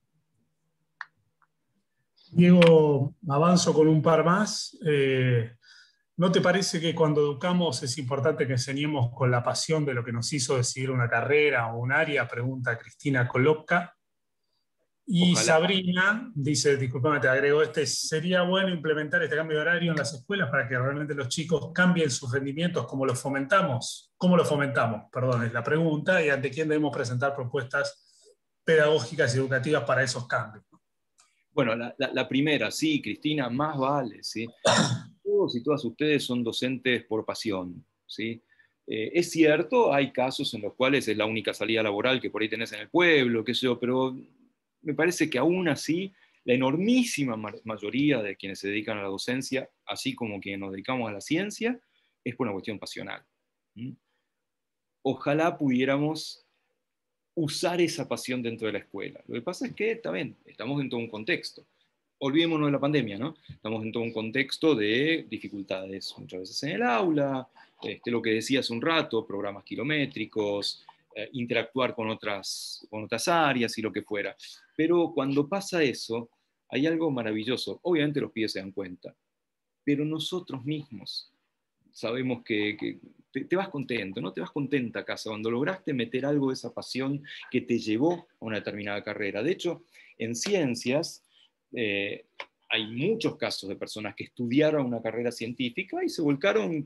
A: Diego, avanzo con un par más. ¿No te parece que cuando educamos es importante que enseñemos con la pasión de lo que nos hizo decidir una carrera o un área? Pregunta Cristina Kolopka. Y
B: Ojalá.
A: Sabrina dice, disculpame, te agrego, sería bueno implementar este cambio de horario en las escuelas para que realmente los chicos cambien sus rendimientos. ¿Cómo lo fomentamos? ¿Cómo lo fomentamos? Perdón, es la pregunta. ¿Y ante quién debemos presentar propuestas pedagógicas y educativas para esos cambios?
B: Bueno, la primera, sí, Cristina, más vale, ¿sí? Todos y todas ustedes son docentes por pasión, ¿sí? Es cierto, hay casos en los cuales es la única salida laboral que por ahí tenés en el pueblo, qué sé yo, pero me parece que aún así la enormísima mayoría de quienes se dedican a la docencia, así como quienes nos dedicamos a la ciencia, es por una cuestión pasional. ¿Mm? Ojalá pudiéramos usar esa pasión dentro de la escuela. Lo que pasa es que también estamos dentro de un contexto. Olvidémonos de la pandemia, ¿no? Estamos dentro de un contexto de dificultades muchas veces en el aula, lo que decía hace un rato, programas kilométricos, interactuar con otras áreas y lo que fuera. Pero cuando pasa eso, hay algo maravilloso. Obviamente los pibes se dan cuenta, pero nosotros mismos sabemos que te vas contento, ¿no? Te vas contenta a casa cuando lograste meter algo de esa pasión que te llevó a una determinada carrera. De hecho, en ciencias hay muchos casos de personas que estudiaron una carrera científica y se volcaron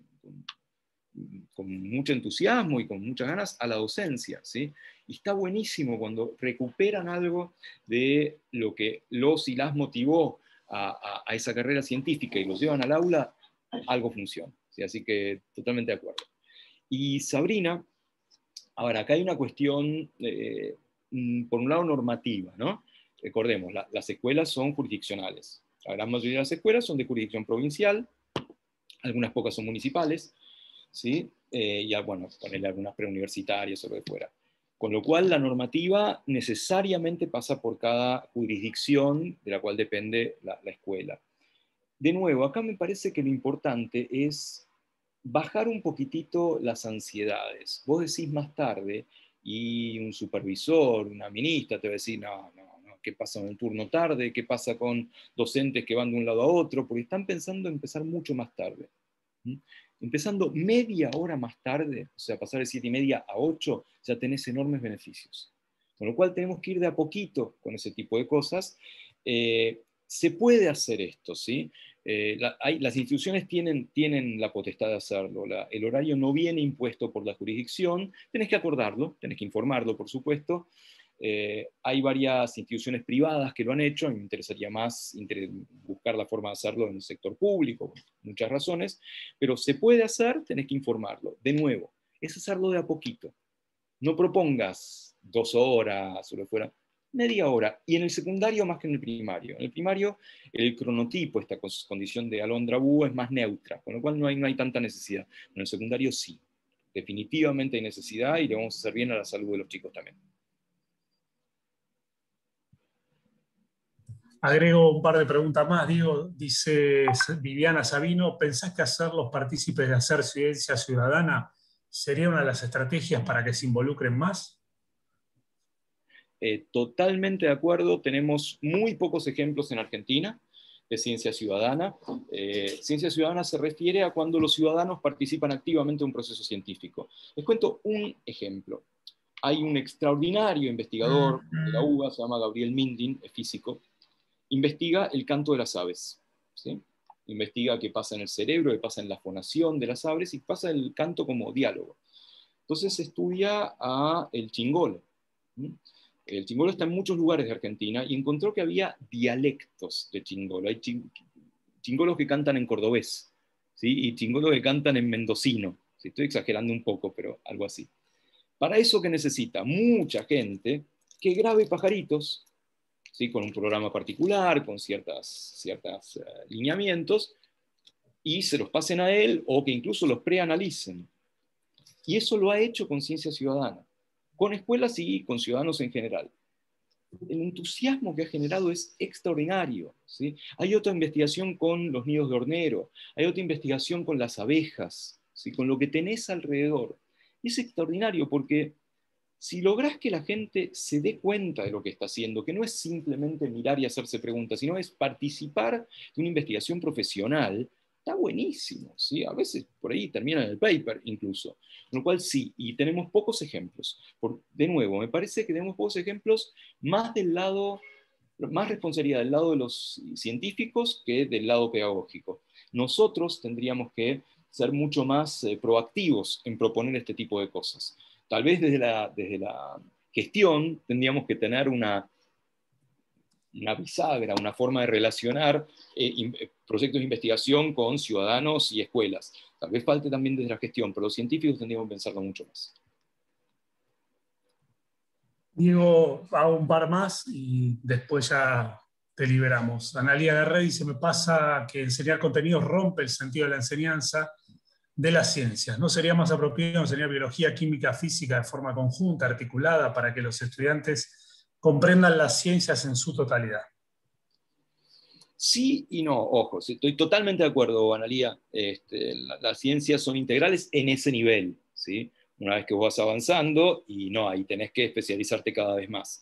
B: con mucho entusiasmo y con muchas ganas a la docencia, ¿sí? Y está buenísimo cuando recuperan algo de lo que los y las motivó a esa carrera científica y los llevan al aula. algo funciona. ¿Sí? Así que totalmente de acuerdo. Y Sabrina, ahora, acá hay una cuestión, por un lado, normativa, ¿no? Recordemos, las escuelas son jurisdiccionales. La gran mayoría de las escuelas son de jurisdicción provincial, algunas pocas son municipales, ¿sí? Y bueno, ponerle algunas preuniversitarias o lo de fuera. Con lo cual, la normativa necesariamente pasa por cada jurisdicción de la cual depende la escuela. De nuevo, acá me parece que lo importante es bajar un poquitito las ansiedades. Vos decís más tarde, y un supervisor, una ministra te va a decir, no, ¿qué pasa en el turno tarde? ¿Qué pasa con docentes que van de un lado a otro? Porque están pensando en empezar mucho más tarde. Empezando media hora más tarde, o sea, pasar de 7:30 a 8, ya tenés enormes beneficios. Con lo cual tenemos que ir de a poquito con ese tipo de cosas. Se puede hacer esto, ¿sí? Las instituciones tienen la potestad de hacerlo. El horario no viene impuesto por la jurisdicción, tenés que acordarlo, tenés que informarlo, por supuesto. Hay varias instituciones privadas que lo han hecho, a mí me interesaría más buscar la forma de hacerlo en el sector público, por muchas razones, pero se puede hacer, tenés que informarlo. De nuevo, es hacerlo de a poquito. No propongas 2 horas o lo fuera, media hora. Y en el secundario más que en el primario. En el primario el cronotipo, esta condición de alondra-búho, es más neutra, con lo cual no hay tanta necesidad. En el secundario sí, definitivamente hay necesidad y le vamos a hacer bien a la salud de los chicos también.
A: Agrego un par de preguntas más, Diego. Dice Viviana Sabino, ¿pensás que hacerlos partícipes de hacer ciencia ciudadana sería una de las estrategias para que se involucren más?
B: Totalmente de acuerdo, tenemos muy pocos ejemplos en Argentina de ciencia ciudadana. Ciencia ciudadana se refiere a cuando los ciudadanos participan activamente en un proceso científico. Les cuento un ejemplo. Hay un extraordinario investigador de la UBA, se llama Gabriel Mindin, es físico, investiga el canto de las aves, ¿sí? Investiga qué pasa en el cerebro, qué pasa en la fonación de las aves y pasa el canto como diálogo. Entonces estudia a el chingolo. El chingolo está en muchos lugares de Argentina y encontró que había dialectos de chingolo. Hay chingolos que cantan en cordobés, ¿sí? Y chingolos que cantan en mendocino. ¿Sí? Estoy exagerando un poco, pero algo así. Para eso que necesita mucha gente que grabe pajaritos, ¿sí? Con un programa particular, con ciertos lineamientos, y se los pasen a él o que incluso los preanalicen. Y eso lo ha hecho con Ciencia Ciudadana, con escuelas y con ciudadanos en general. El entusiasmo que ha generado es extraordinario, ¿sí? Hay otra investigación con los nidos de hornero, hay otra investigación con las abejas, ¿sí? Con lo que tenés alrededor. Y es extraordinario porque si lográs que la gente se dé cuenta de lo que está haciendo, que no es simplemente mirar y hacerse preguntas, sino es participar de una investigación profesional, está buenísimo, ¿sí? A veces por ahí termina en el paper incluso. Con lo cual sí, y tenemos pocos ejemplos. De nuevo, me parece que tenemos pocos ejemplos más más responsabilidad del lado de los científicos que del lado pedagógico. Nosotros tendríamos que ser mucho más proactivos en proponer este tipo de cosas. Tal vez desde la gestión tendríamos que tener una bisagra, una forma de relacionar proyectos de investigación con ciudadanos y escuelas. Tal vez falte también desde la gestión, pero los científicos tendríamos que pensarlo mucho más.
A: Diego, hago un par más y después ya te liberamos. Analía Guerrero dice, me pasa que enseñar contenidos rompe el sentido de la enseñanza de las ciencias. ¿No sería más apropiado enseñar biología, química, física de forma conjunta, articulada, para que los estudiantes comprendan las ciencias en su totalidad?
B: Sí y no, ojo, estoy totalmente de acuerdo, Analía. Las ciencias son integrales en ese nivel, ¿sí? Una vez que vos vas avanzando, y no, ahí tenés que especializarte cada vez más.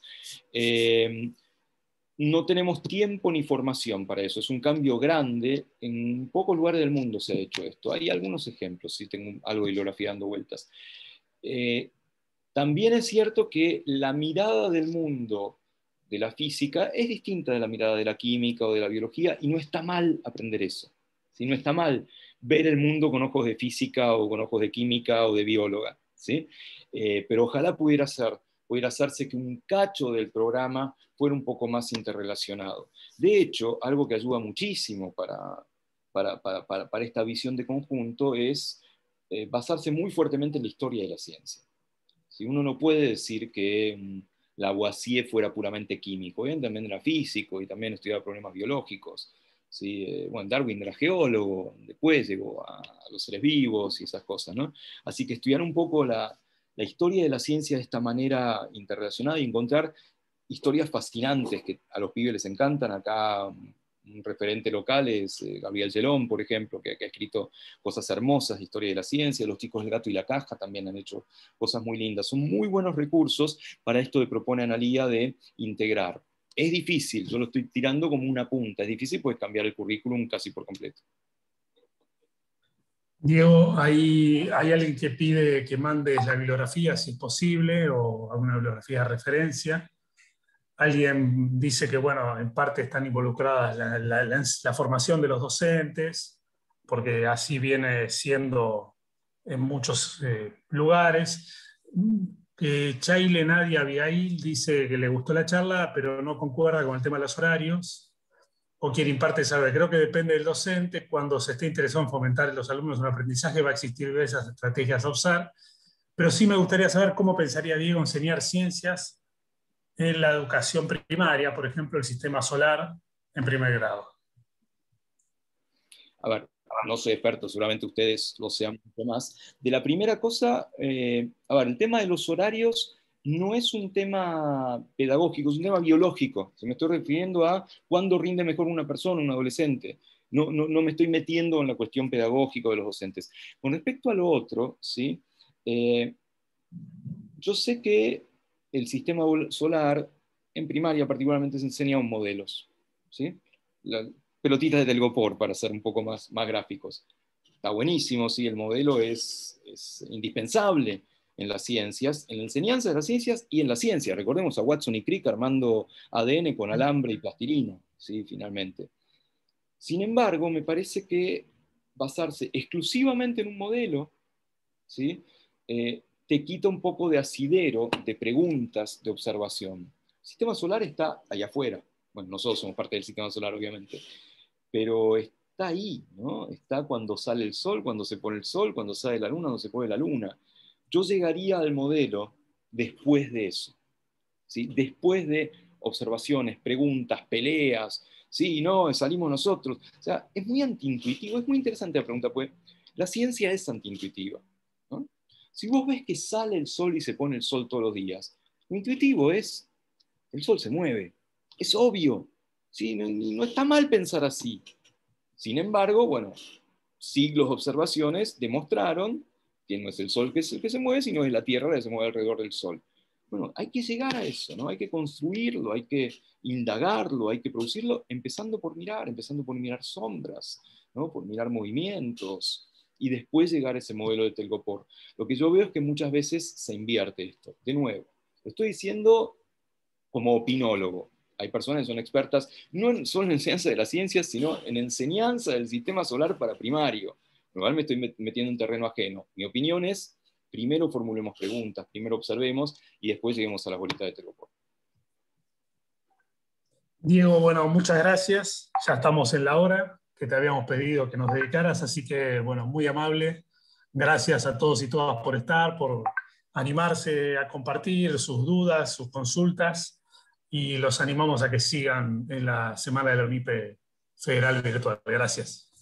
B: No tenemos tiempo ni formación para eso, es un cambio grande. En pocos lugares del mundo se ha hecho esto. Hay algunos ejemplos, si tengo algo de bibliografía dando vueltas. También es cierto que la mirada del mundo de la física es distinta de la mirada de la química o de la biología, y no está mal aprender eso. ¿Sí? No está mal ver el mundo con ojos de física o con ojos de química o de bióloga, ¿sí? Pero ojalá pudiera hacerse que un cacho del programa fuera un poco más interrelacionado. De hecho, algo que ayuda muchísimo para para esta visión de conjunto es basarse muy fuertemente en la historia de la ciencia. Si uno no puede decir que Lavoisier fuera puramente químico, él también era físico y también estudiaba problemas biológicos. ¿Sí? Bueno, Darwin era geólogo, después llegó a los seres vivos y esas cosas, ¿no? Así que estudiar un poco la historia de la ciencia de esta manera interrelacionada y encontrar historias fascinantes que a los pibes les encantan. Acá un referente local es Gabriel Gelón, por ejemplo, que ha escrito cosas hermosas de historia de la ciencia. Los chicos del Gato y la Caja también han hecho cosas muy lindas. Son muy buenos recursos para esto que propone Analía de integrar. Es difícil, yo lo estoy tirando como una punta, es difícil pues cambiar el currículum casi por completo.
A: Diego, hay alguien que pide que mandes la bibliografía, si es posible, o alguna bibliografía de referencia. Alguien dice que, bueno, en parte están involucradas la formación de los docentes, porque así viene siendo en muchos lugares. Chaile Nadia Abigail dice que le gustó la charla, pero no concuerda con el tema de los horarios. O quien imparte sabe, creo que depende del docente. Cuando se esté interesado en fomentar en los alumnos un aprendizaje, va a existir esas estrategias a usar. Pero sí me gustaría saber cómo pensaría Diego enseñar ciencias en la educación primaria, por ejemplo, el sistema solar en primer grado.
B: A ver, no soy experto, seguramente ustedes lo sean mucho más. De la primera cosa, a ver, el tema de los horarios no es un tema pedagógico, es un tema biológico. Se me estoy refiriendo a cuándo rinde mejor una persona, un adolescente. No me estoy metiendo en la cuestión pedagógica de los docentes. Con respecto a lo otro, ¿sí? Yo sé que el sistema solar, en primaria particularmente, se enseña con modelos, ¿sí? Pelotitas de telgopor, para ser un poco más gráficos. Está buenísimo, sí, el modelo es indispensable en las ciencias, en la enseñanza de las ciencias y en la ciencia. Recordemos a Watson y Crick armando ADN con alambre y plastilina, ¿sí? Finalmente. Sin embargo, me parece que basarse exclusivamente en un modelo, ¿sí? Te quita un poco de asidero, de preguntas, de observación. El sistema solar está allá afuera. Bueno, nosotros somos parte del sistema solar, obviamente, pero está ahí, ¿no? Está cuando sale el sol, cuando se pone el sol, cuando sale la luna, cuando se pone la luna. Yo llegaría al modelo después de eso, ¿sí? Después de observaciones, preguntas, peleas, sí, no, salimos nosotros. O sea, es muy antiintuitivo, es muy interesante la pregunta, pues la ciencia es antiintuitiva, ¿no? Si vos ves que sale el sol y se pone el sol todos los días, lo intuitivo es, el sol se mueve, es obvio, ¿sí? No está mal pensar así. Sin embargo, bueno, siglos de observaciones demostraron que no es el sol que se mueve, sino es la Tierra que se mueve alrededor del sol. Bueno, hay que llegar a eso, ¿no? Hay que construirlo, hay que indagarlo, hay que producirlo, empezando por mirar sombras, ¿no? Por mirar movimientos, y después llegar a ese modelo de telgopor. Lo que yo veo es que muchas veces se invierte esto. De nuevo, lo estoy diciendo como opinólogo. Hay personas que son expertas no solo en enseñanza de las ciencias, sino en enseñanza del sistema solar para primario. Igual me estoy metiendo en terreno ajeno. Mi opinión es, primero formulemos preguntas, primero observemos y después lleguemos a la bolita de telgopor.
A: Diego, bueno, muchas gracias. Ya estamos en la hora que te habíamos pedido que nos dedicaras, así que, bueno, muy amable. Gracias a todos y todas por estar, por animarse a compartir sus dudas, sus consultas, y los animamos a que sigan en la Semana de la UNIPE Federal Virtual. Gracias.